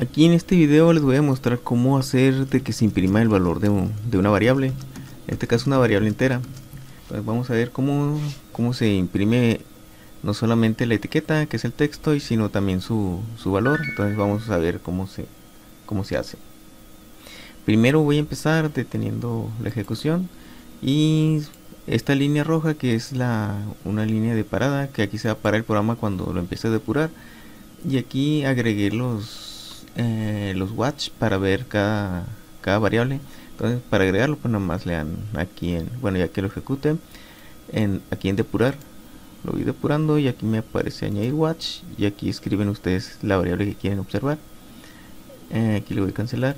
Aquí en este video les voy a mostrar cómo hacer de que se imprima el valor de una variable, en este caso una variable entera. Entonces vamos a ver cómo se imprime no solamente la etiqueta, que es el texto, sino también su valor. Entonces vamos a ver cómo se hace. Primero voy a empezar deteniendo la ejecución y esta línea roja, que es una línea de parada, que aquí se va a parar el programa cuando lo empiece a depurar. Y aquí agregué los watch para ver cada variable. Entonces para agregarlo pues nada más le dan aquí bueno, ya que lo ejecute, aquí en depurar, lo voy depurando y aquí me aparece añadir watch y aquí escriben ustedes la variable que quieren observar. Aquí le voy a cancelar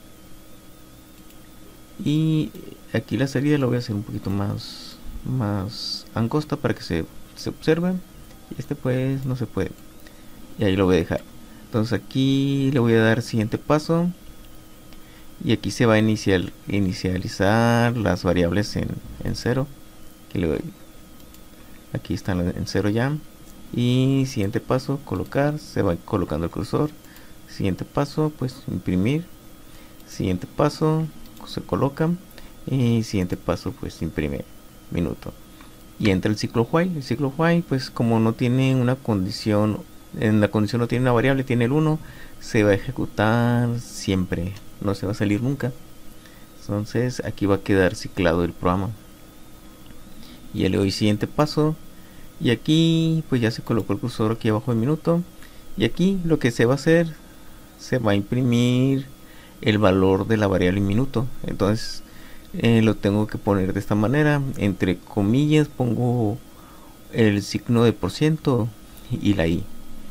y aquí la salida lo voy a hacer un poquito más angosta para que se observe, y este pues no se puede, y ahí lo voy a dejar. Entonces aquí le voy a dar siguiente paso y aquí se va a inicializar las variables en 0, que le doy, aquí están en 0 ya, y siguiente paso colocar, se va colocando el cursor, siguiente paso pues imprimir, siguiente paso se coloca y siguiente paso pues imprime minuto, y entra el ciclo while. El ciclo while pues como no tiene una condición, en la condición no tiene una variable, tiene el 1, se va a ejecutar siempre, no se va a salir nunca. Entonces aquí va a quedar ciclado el programa y ya le doy siguiente paso y aquí pues ya se colocó el cursor aquí abajo de minuto, y aquí lo que se va a hacer, se va a imprimir el valor de la variable minuto. Entonces lo tengo que poner de esta manera, entre comillas pongo el signo de % y la i,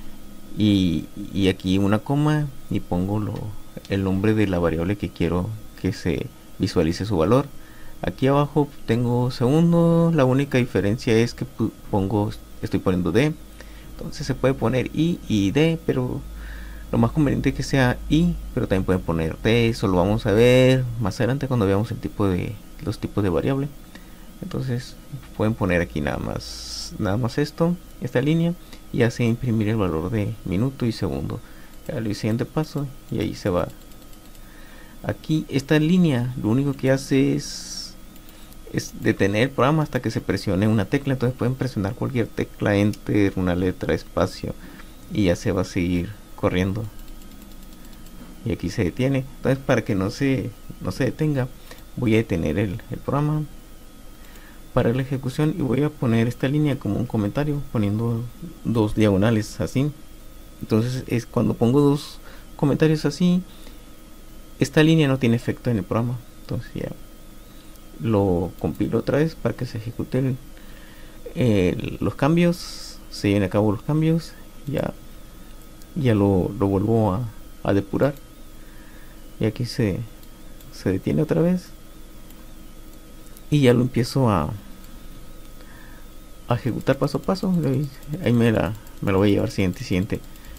y aquí una coma y pongo el nombre de la variable que quiero que se visualice su valor. Aquí abajo tengo segundo, la única diferencia es que estoy poniendo d, entonces se puede poner i y d, pero lo más conveniente es que sea i, pero también pueden poner d. Eso lo vamos a ver más adelante cuando veamos los tipos de variable. Entonces pueden poner aquí nada más esta línea, y hace imprimir el valor de minuto y segundo. Ya el siguiente paso y ahí se va. Aquí esta línea lo único que hace es detener el programa hasta que se presione una tecla. Entonces pueden presionar cualquier tecla, enter, una letra, espacio, y ya se va a seguir corriendo, y aquí se detiene. Entonces para que no se detenga, voy a detener el programa para la ejecución y voy a poner esta línea como un comentario, poniendo dos diagonales así. Entonces es cuando pongo dos comentarios así, esta línea no tiene efecto en el programa. Entonces ya lo compilo otra vez para que se ejecuten los cambios, se lleven a cabo los cambios, ya lo vuelvo a depurar, y aquí se detiene otra vez y ya lo empiezo a ejecutar paso a paso. Ahí me lo voy a llevar siguiente.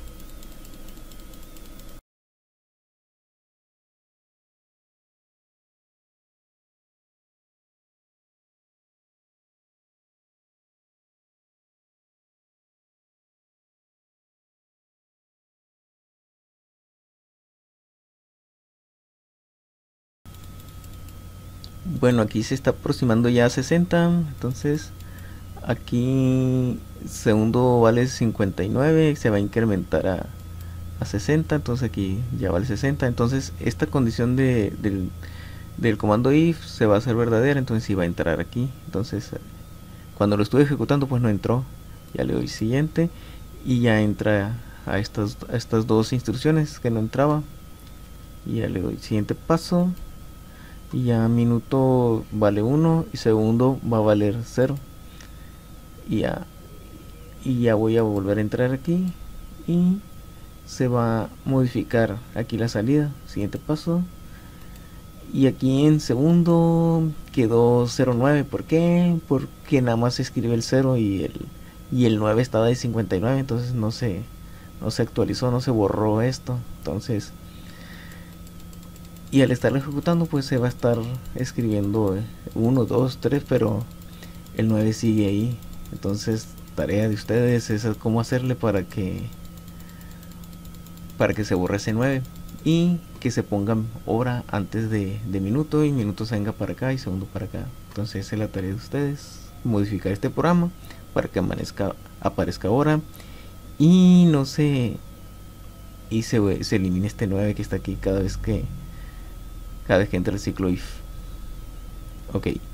Bueno, aquí se está aproximando ya a 60, entonces aquí segundo vale 59, se va a incrementar a 60, entonces aquí ya vale 60. Entonces esta condición del comando if se va a hacer verdadera, entonces sí va a entrar aquí. Entonces cuando lo estuve ejecutando pues no entró, ya le doy siguiente y ya entra a estas dos instrucciones que no entraba, y ya le doy siguiente paso y ya minuto vale 1 y segundo va a valer 0, y ya voy a volver a entrar aquí y se va a modificar aquí la salida, siguiente paso, y aquí en segundo quedó 09. ¿Por qué? Porque nada más se escribe el 0 y el 9 estaba de 59, entonces no se actualizó, no se borró esto. Entonces, y al estarlo ejecutando pues se va a estar escribiendo 1, 2, 3, pero el 9 sigue ahí. Entonces tarea de ustedes es cómo hacerle para que para que se borre ese 9 y que se ponga hora antes de minuto y minuto se venga para acá y segundo para acá. Entonces esa es la tarea de ustedes, modificar este programa para que aparezca hora y no se y se elimine este 9 que está aquí cada vez que entra el ciclo if. Ok,